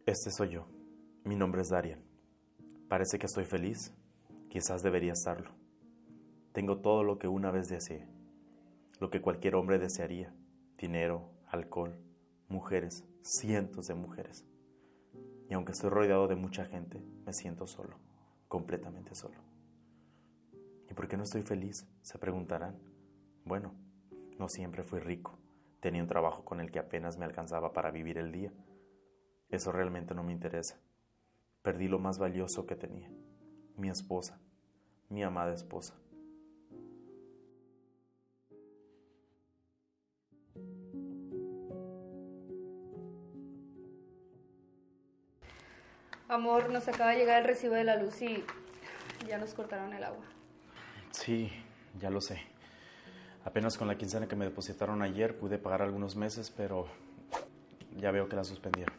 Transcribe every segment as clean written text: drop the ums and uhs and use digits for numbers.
Este soy yo. Mi nombre es Darian. Parece que estoy feliz. Quizás debería estarlo. Tengo todo lo que una vez deseé. Lo que cualquier hombre desearía. Dinero, alcohol, mujeres, cientos de mujeres. Y aunque estoy rodeado de mucha gente, me siento solo, completamente solo. ¿Y por qué no estoy feliz?, se preguntarán. Bueno, no siempre fui rico. Tenía un trabajo con el que apenas me alcanzaba para vivir el día. Eso realmente no me interesa. Perdí lo más valioso que tenía. Mi esposa, mi amada esposa. Amor, nos acaba de llegar el recibo de la luz y ya nos cortaron el agua. Sí, ya lo sé. Apenas con la quincena que me depositaron ayer pude pagar algunos meses, pero ya veo que la suspendieron.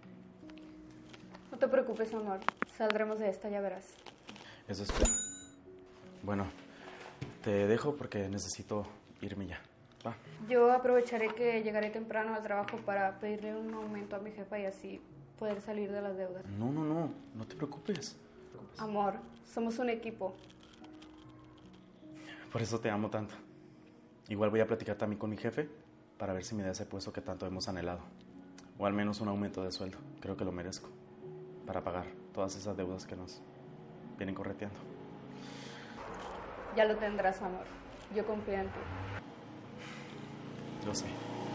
No te preocupes, amor. Saldremos de esta, ya verás. Eso espero. Bueno, te dejo porque necesito irme ya. Va. Yo aprovecharé que llegaré temprano al trabajo para pedirle un aumento a mi jefa y así poder salir de las deudas. No te preocupes. Amor, somos un equipo. Por eso te amo tanto. Igual voy a platicar también con mi jefe para ver si me da ese puesto que tanto hemos anhelado. O al menos un aumento de sueldo. Creo que lo merezco. Para pagar todas esas deudas que nos vienen correteando. Ya lo tendrás, amor. Yo confío en ti. Lo sé.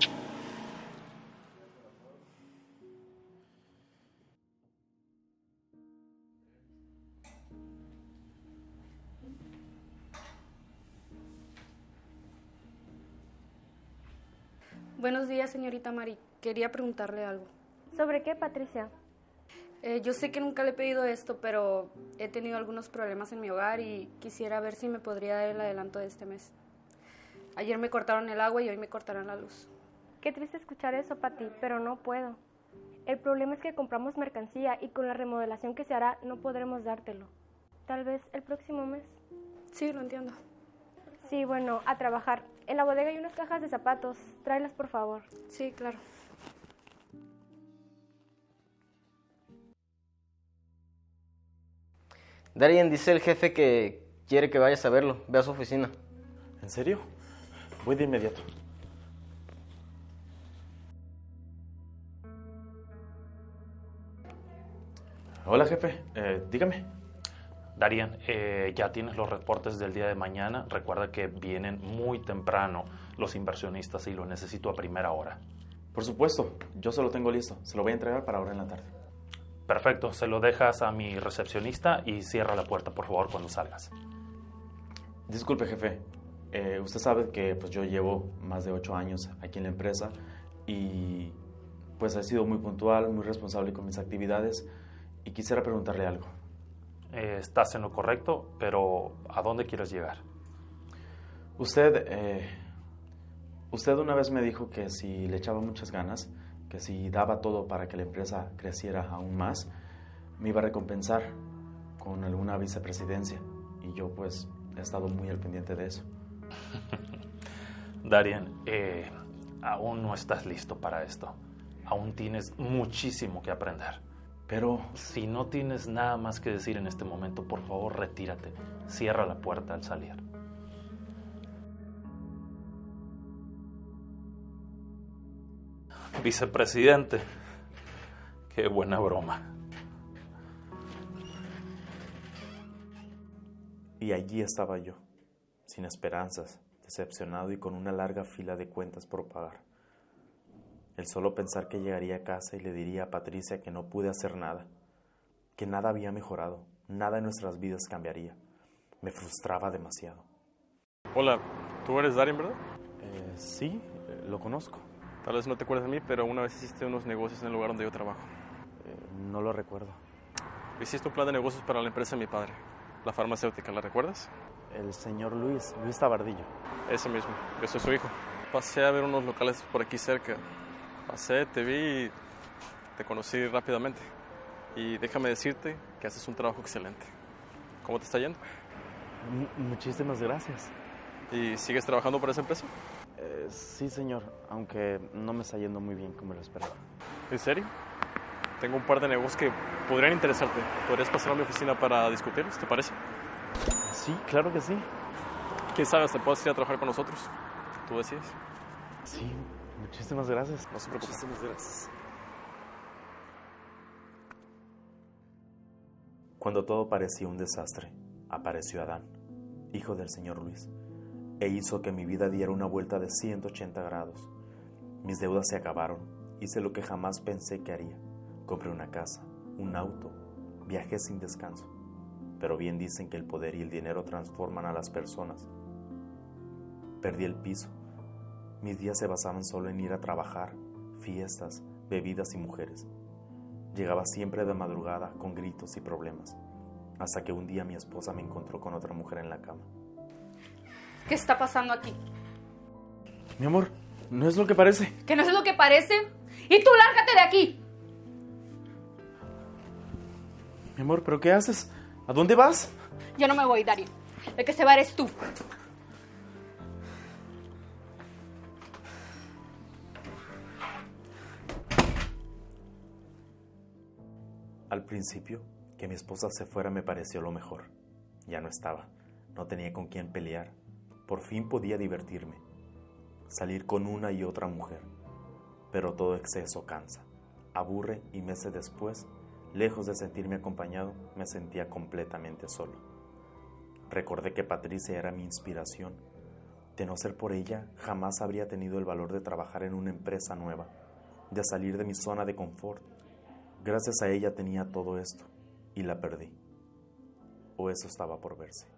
Buenos días, señorita Mari. Quería preguntarle algo. ¿Sobre qué, Patricia? Yo sé que nunca le he pedido esto, pero he tenido algunos problemas en mi hogar y quisiera ver si me podría dar el adelanto de este mes. Ayer me cortaron el agua y hoy me cortarán la luz. Qué triste escuchar eso, Pati, pero no puedo. El problema es que compramos mercancía y con la remodelación que se hará no podremos dártelo. Tal vez el próximo mes. Sí, lo entiendo. Sí, bueno, a trabajar. En la bodega hay unas cajas de zapatos. Tráelas, por favor. Sí, claro. Darian, dice el jefe que quiere que vayas a verlo. Ve a su oficina. ¿En serio? Voy de inmediato. Hola, jefe. Dígame. Darian, ya tienes los reportes del día de mañana. Recuerda que vienen muy temprano los inversionistas y lo necesito a primera hora. Por supuesto, yo se lo tengo listo. Se lo voy a entregar para ahora en la tarde. Perfecto, se lo dejas a mi recepcionista y cierra la puerta, por favor, cuando salgas. Disculpe, jefe. Usted sabe que pues, yo llevo más de 8 años aquí en la empresa y pues he sido muy puntual, muy responsable con mis actividades y quisiera preguntarle algo. Estás en lo correcto, pero ¿a dónde quieres llegar? Usted una vez me dijo que si le echaba muchas ganas, que si daba todo para que la empresa creciera aún más, me iba a recompensar con alguna vicepresidencia. Y yo pues he estado muy al pendiente de eso. Darian, aún no estás listo para esto. Aún tienes muchísimo que aprender. Pero si no tienes nada más que decir en este momento, por favor, retírate. Cierra la puerta al salir. Vicepresidente. Qué buena broma. Y allí estaba yo, sin esperanzas, decepcionado y con una larga fila de cuentas por pagar. El solo pensar que llegaría a casa y le diría a Patricia que no pude hacer nada, que nada había mejorado, nada en nuestras vidas cambiaría, me frustraba demasiado. Hola, tú eres Darian, ¿verdad? Sí, lo conozco. Tal vez no te acuerdas de mí, pero una vez hiciste unos negocios en el lugar donde yo trabajo. No lo recuerdo. Hiciste un plan de negocios para la empresa de mi padre, la farmacéutica, ¿la recuerdas? El señor Luis Tabardillo. Ese mismo, yo soy su hijo. Pasé a ver unos locales por aquí cerca. Pasé, te vi y te conocí rápidamente. Y déjame decirte que haces un trabajo excelente. ¿Cómo te está yendo? Muchísimas gracias. ¿Y sigues trabajando para esa empresa? Sí, señor, aunque no me está yendo muy bien como lo esperaba. ¿En serio? Tengo un par de negocios que podrían interesarte. ¿Podrías pasar a mi oficina para discutirlos, te parece? Sí, claro que sí. ¿Quién sabe, hasta puedes ir a trabajar con nosotros? Tú decides. Sí, muchísimas gracias. No se preocupe. Muchísimas gracias. Cuando todo parecía un desastre, apareció Adán, hijo del señor Luis, e hizo que mi vida diera una vuelta de 180 grados. Mis deudas se acabaron, hice lo que jamás pensé que haría. Compré una casa, un auto, viajé sin descanso. Pero bien dicen que el poder y el dinero transforman a las personas. Perdí el piso. Mis días se basaban solo en ir a trabajar, fiestas, bebidas y mujeres. Llegaba siempre de madrugada con gritos y problemas, hasta que un día mi esposa me encontró con otra mujer en la cama. ¿Qué está pasando aquí? Mi amor, no es lo que parece. ¿Que no es lo que parece? ¡Y tú lárgate de aquí! Mi amor, ¿pero qué haces? ¿A dónde vas? Yo no me voy, Darío. El que se va eres tú. Al principio, que mi esposa se fuera me pareció lo mejor. Ya no estaba. No tenía con quién pelear. Por fin podía divertirme. Salir con una y otra mujer. Pero todo exceso cansa. Aburre y meses después, lejos de sentirme acompañado, me sentía completamente solo. Recordé que Patricia era mi inspiración. De no ser por ella, jamás habría tenido el valor de trabajar en una empresa nueva, de salir de mi zona de confort. Gracias a ella tenía todo esto, y la perdí. O eso estaba por verse.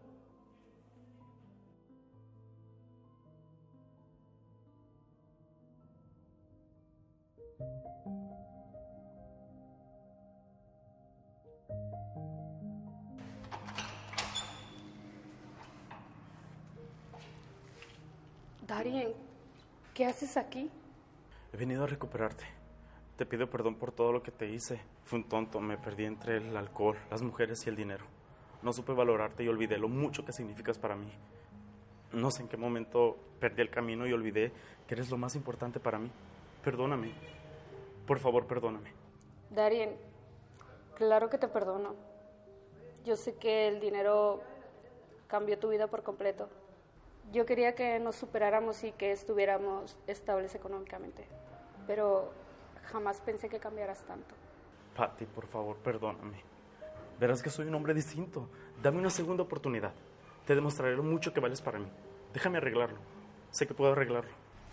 Darien, ¿qué haces aquí? He venido a recuperarte. Te pido perdón por todo lo que te hice. Fui un tonto, me perdí entre el alcohol, las mujeres y el dinero. No supe valorarte y olvidé lo mucho que significas para mí. No sé en qué momento perdí el camino y olvidé que eres lo más importante para mí. Perdóname. Por favor, perdóname. Darien, claro que te perdono. Yo sé que el dinero cambió tu vida por completo. Yo quería que nos superáramos y que estuviéramos estables económicamente, pero jamás pensé que cambiaras tanto. Patty, por favor, perdóname. Verás que soy un hombre distinto. Dame una segunda oportunidad. Te demostraré lo mucho que vales para mí. Déjame arreglarlo. Sé que puedo arreglarlo.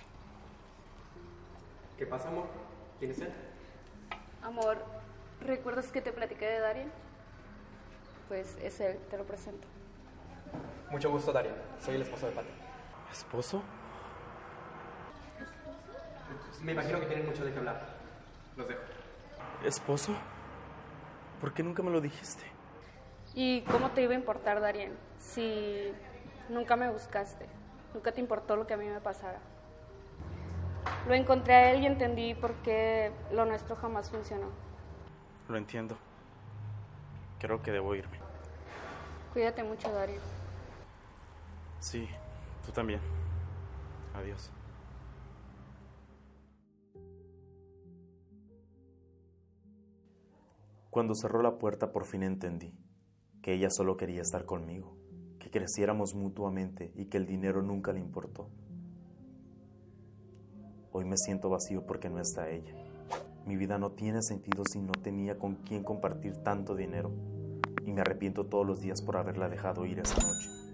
¿Qué pasa, amor? ¿Quién es él? Amor, ¿recuerdas que te platiqué de Darien? Pues es él, te lo presento. Mucho gusto, Darien. Soy el esposo de Patty. ¿Esposo? Me imagino que tienen mucho de qué hablar. Los dejo. ¿Esposo? ¿Por qué nunca me lo dijiste? ¿Y cómo te iba a importar, Darien? Si nunca me buscaste, nunca te importó lo que a mí me pasara. Lo encontré a él y entendí por qué lo nuestro jamás funcionó. Lo entiendo. Creo que debo irme. Cuídate mucho, Darien. Sí, tú también. Adiós. Cuando cerró la puerta por fin entendí que ella solo quería estar conmigo, que creciéramos mutuamente y que el dinero nunca le importó. Hoy me siento vacío porque no está ella. Mi vida no tiene sentido si no tenía con quién compartir tanto dinero y me arrepiento todos los días por haberla dejado ir esa noche.